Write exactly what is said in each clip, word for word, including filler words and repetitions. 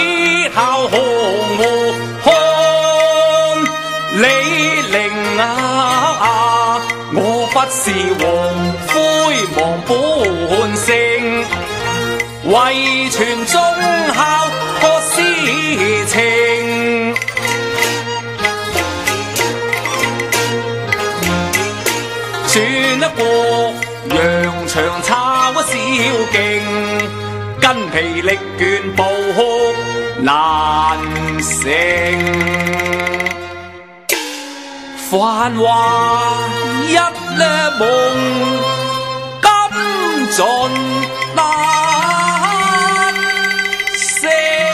孝紅湖看李陵啊！我不是黃灰望本性，遺傳忠孝個詩情。轉一過羊腸抄小徑，筋疲力倦步難成。繁華一粒夢，今盡難成。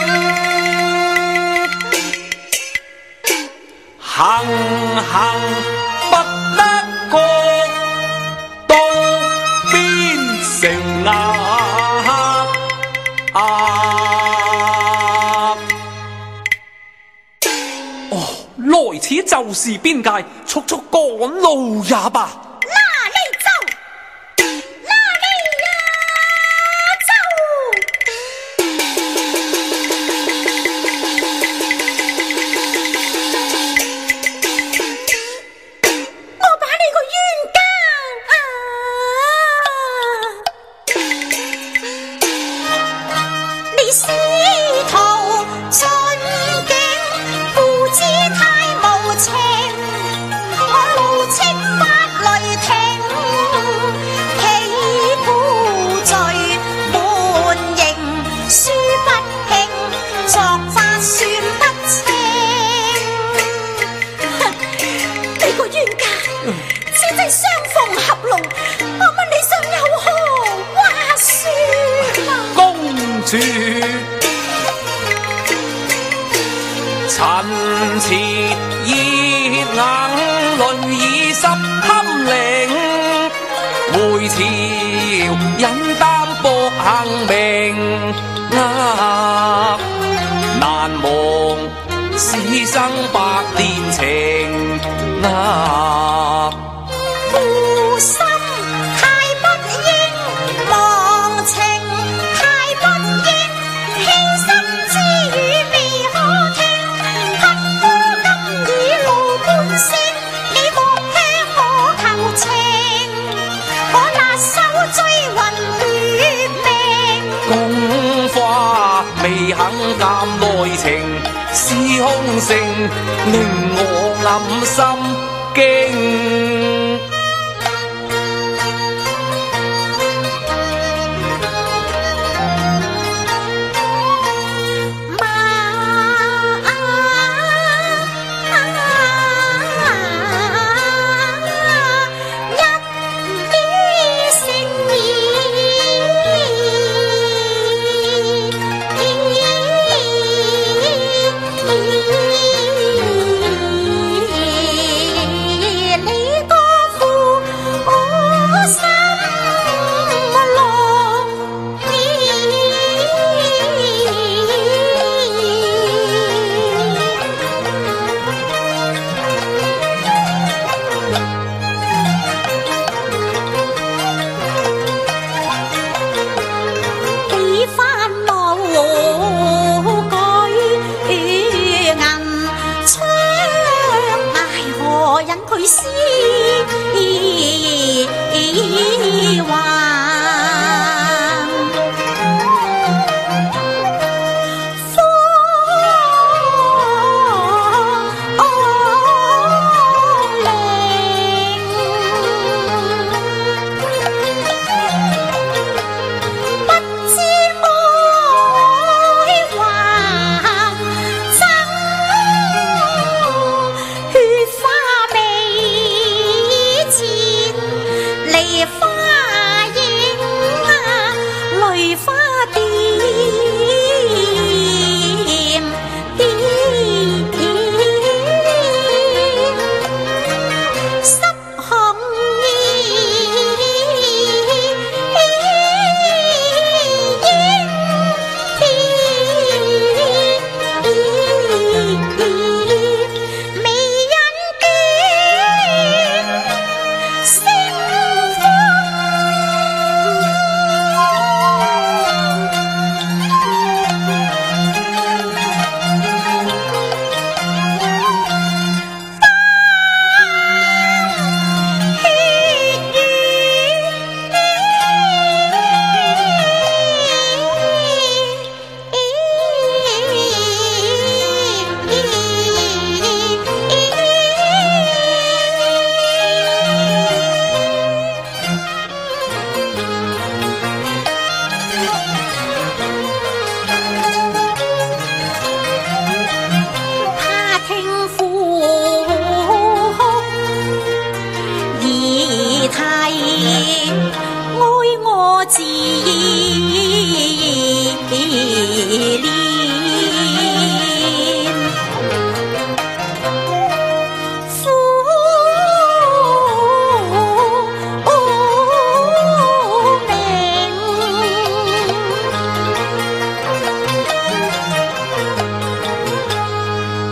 行行不得國，到邊城啊！啊哦，來此就是邊界，速速趕路也罷。 哪裏走？哪裏呀？走！我把你個冤家啊！你師徒進境，父子太無情。我怒斥法雷霆，岂故罪滿盈，書不興，作法算不清。你個冤家，此際相逢合龍，我問你想有何話說啊？ 公主陳詞熱硬論以濕堪靈，回朝引擔薄行名啊，難忘師生百年情啊。 負心太不應，忘情太不應，犧牲之語未可聽，匹夫今已露半聲，你莫聽我求情，我拿手追魂奪命。 公花未肯鑑內情，是空性令我暗心驚。 你個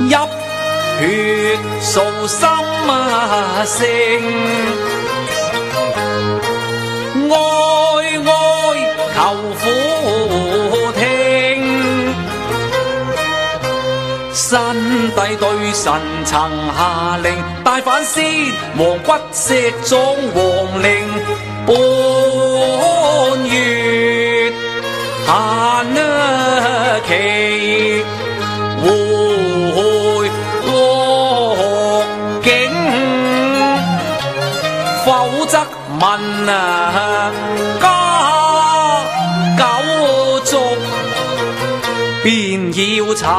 泣血訴心啊聲，哀哀求父聽。新帝對臣曾下令，大反先王骨石裝皇陵，半月限期回國境，否則問啊家九族，便要慘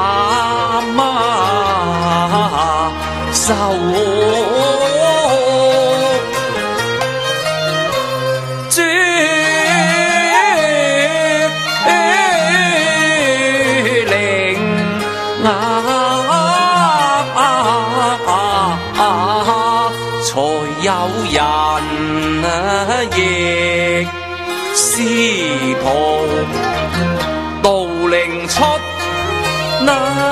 啊受絕令啊，才有人亦師徒盜陵出那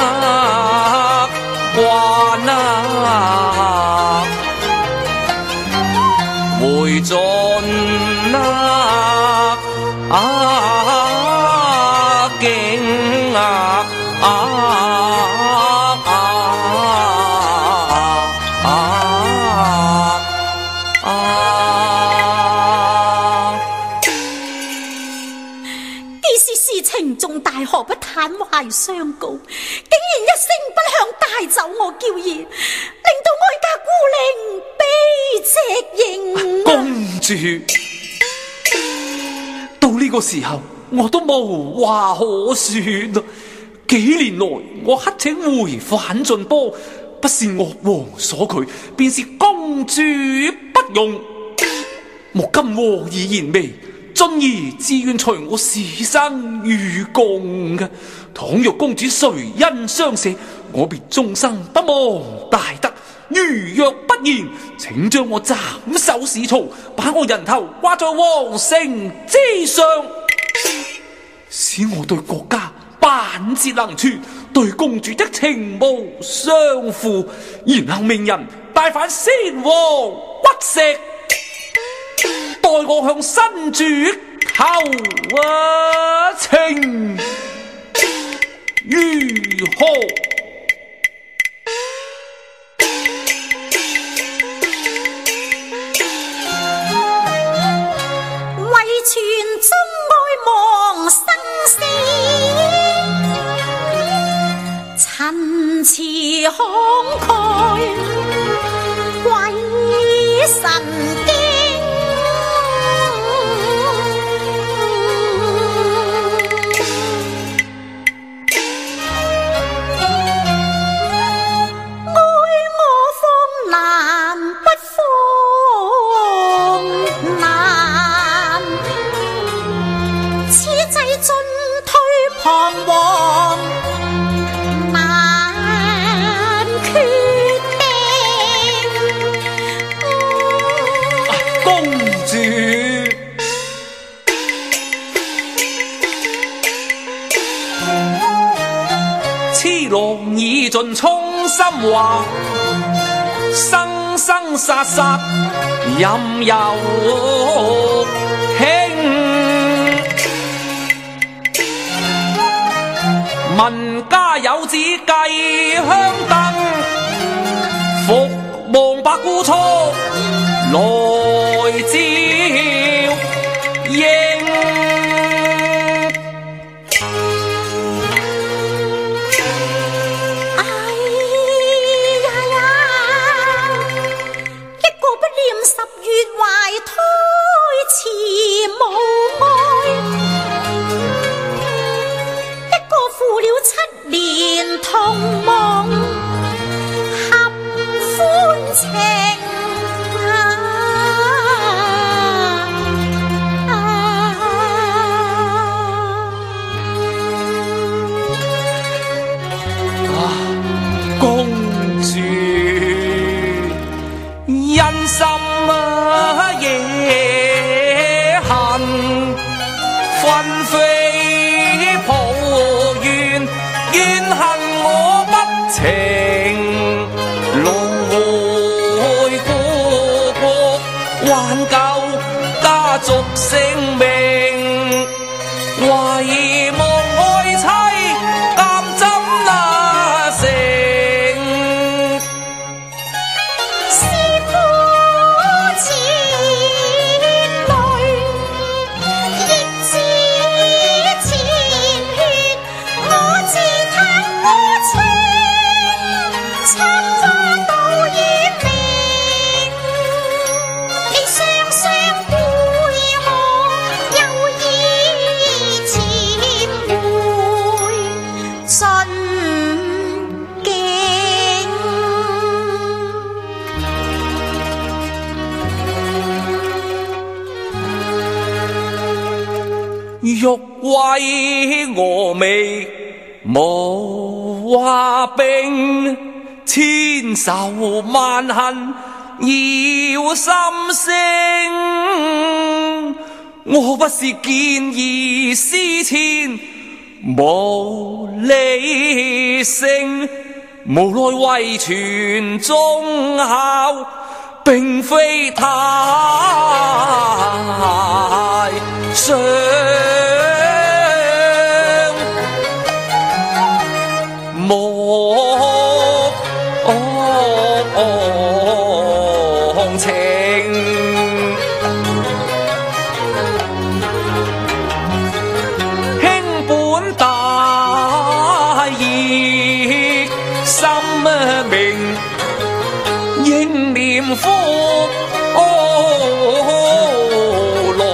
關啊，回盡那啊境啊啊啊啊啊！ 既是事情重大，何不坦懷相告？竟然一聲不響帶走我嬌兒，令到哀家孤零悲隻影。 公主，到呢個時候，我都無話可說啦。幾年來，我乞請回返晉波，不是岳王所拒，便是公主不容。莫今和議言微，進而自願隨我死生與共嘅。倘若公主垂恩相赦，我便終生不忘大德。如若不然，請將我斬首市曹，把我人頭掛在皇城之上，使我對國家辦節能全，對公主的情無相負。然後命人帶返先王骨石，待我向新主求啊情，如何？ 為傳宗愛望生死，陳詞慷慨鬼神經。彷徨難決定， 公主，痴郎已盡衷心話，生生殺殺任由輕。民家有子繼香燈，伏望百姑初來照應。 哎呀呀，一個不念十月懷胎遲無愛，負了七年同夢合歡情啊啊啊！公主因心啊野恨紛飛抱怨恨我不情。 境。 欲为峨眉无话冰，千愁万恨要心声。我不是见异思迁，无理性，无奈为传忠孝，并非太上。忘情，卿本大义心明，应念福浪。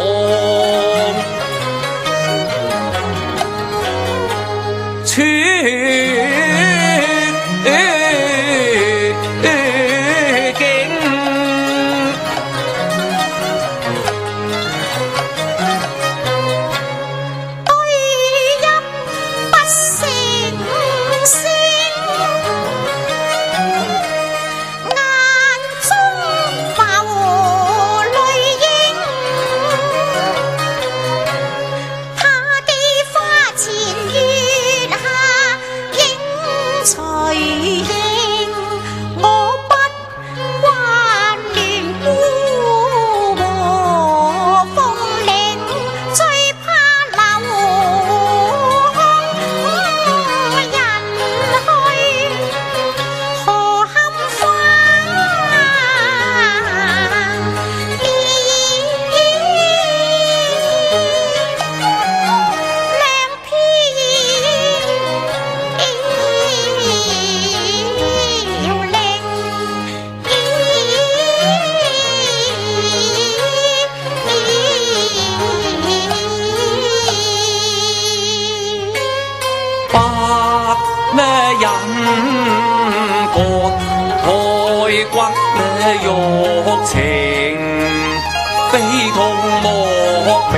欲情悲痛莫名，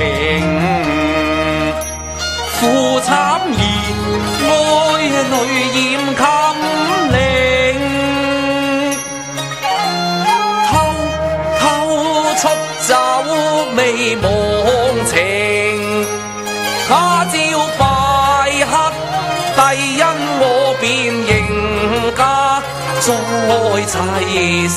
父惨兒愛淚染襟領，偷偷出走未忘情，他朝拜黑帝因我便認家再齊成。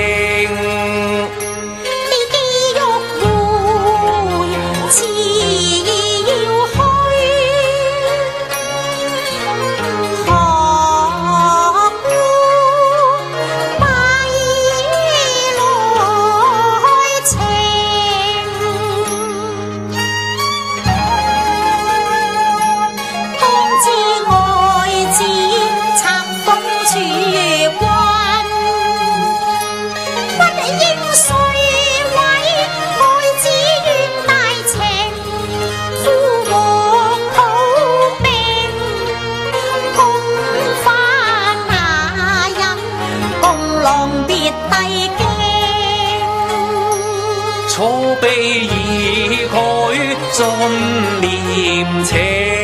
錯悲已改盡念情，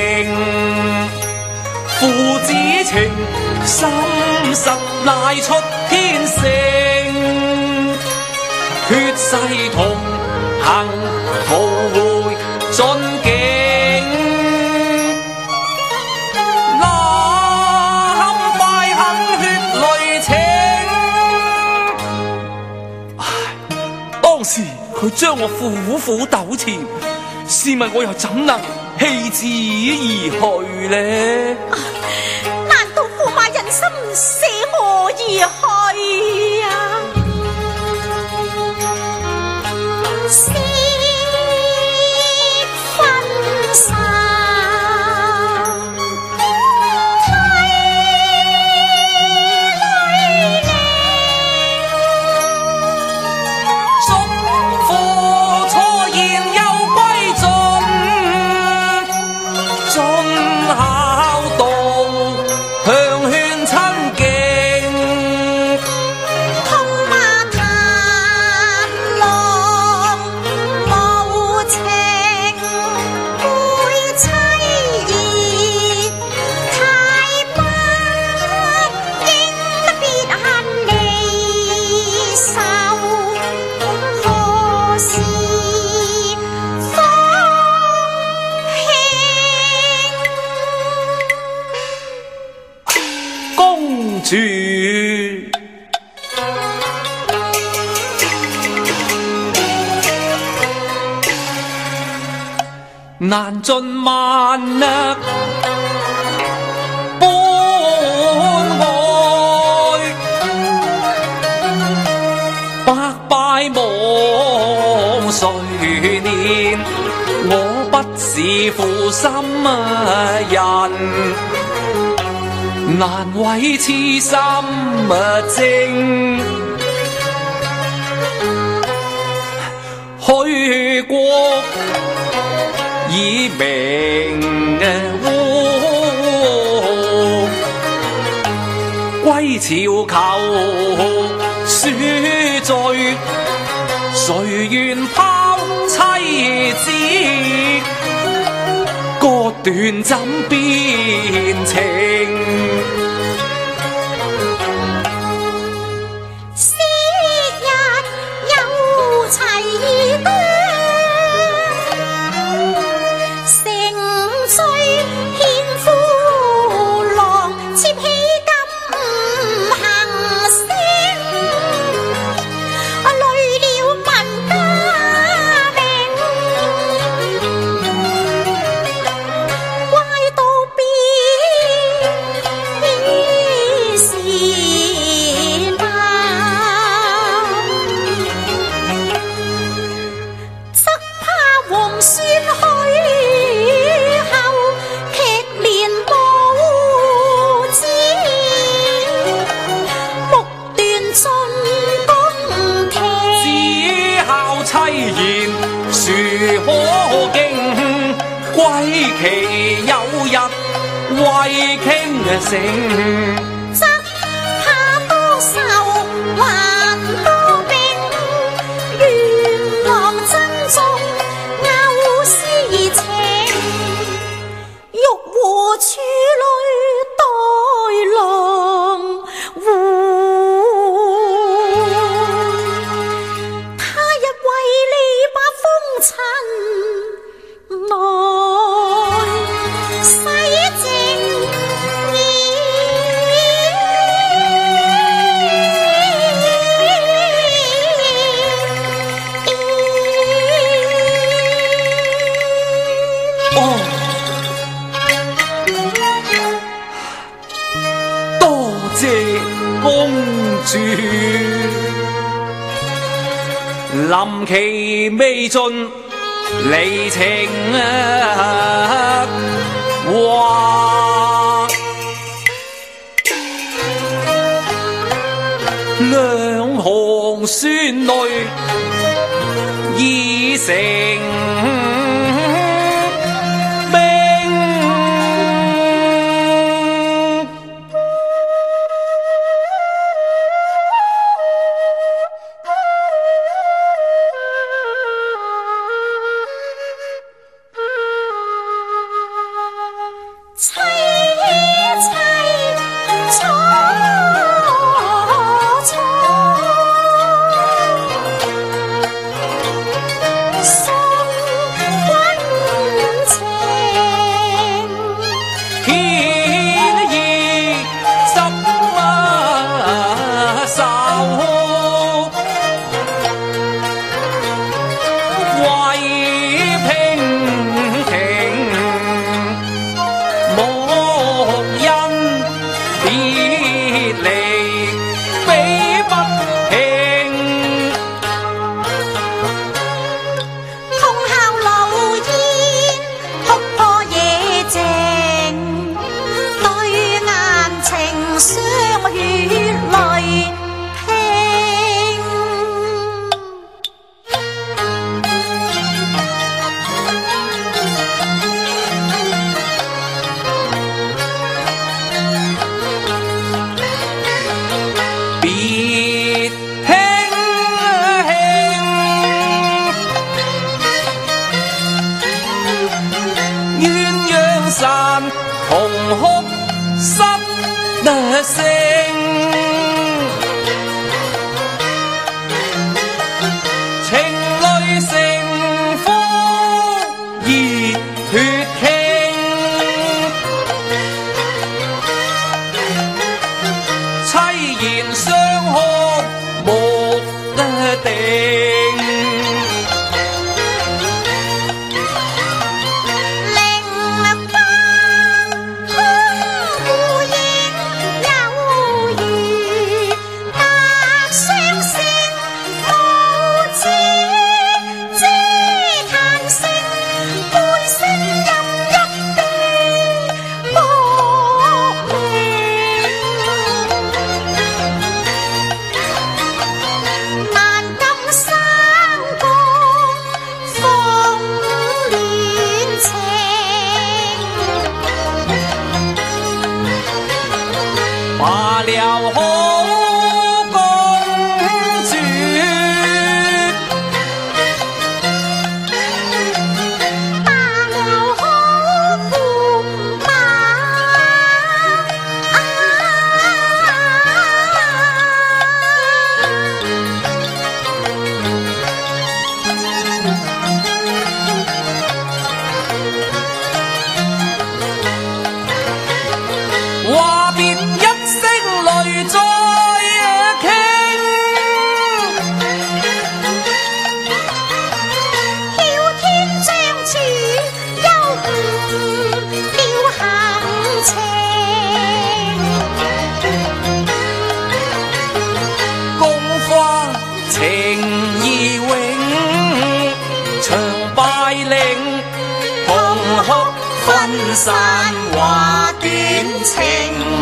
父子情深實賴出天性，血誓同行途回盡境。哪堪快狠血淚情，唉，當時佢將我苦苦糾纏，試問我又怎能棄之而去呢？ 啊、難道駙馬忍心捨我而去啊？惜分散，睇淚靈。盡孝道。 公主。難盡萬啊般愛，百敗無誰念。我不是負心人，難為痴心症。去國以名污，歸朝求恕罪，誰願拋妻子，割斷怎變情？歸期有日為傾城， 則怕多愁還多病，願郎珍重偶思情，欲和處女待郎護。他日為你把風塵來洗淨哦，多謝公主，臨期未盡離情啊，話兩行酸淚已成冰。 凄凄楚楚，送君情， 牽衣執手，為平庭。莫因別離比不平， 通宵流煙，哭破夜靜，對眼情相血淚拼。 別輕輕，鴛鴦散，同哭失聲。情淚成風，熱血傾。 罢了好公主， 罢了好驸马。 话别一声泪再倾， 曉天將處休誤了行程， 共花情義永，長拜領，同哭分散話短情。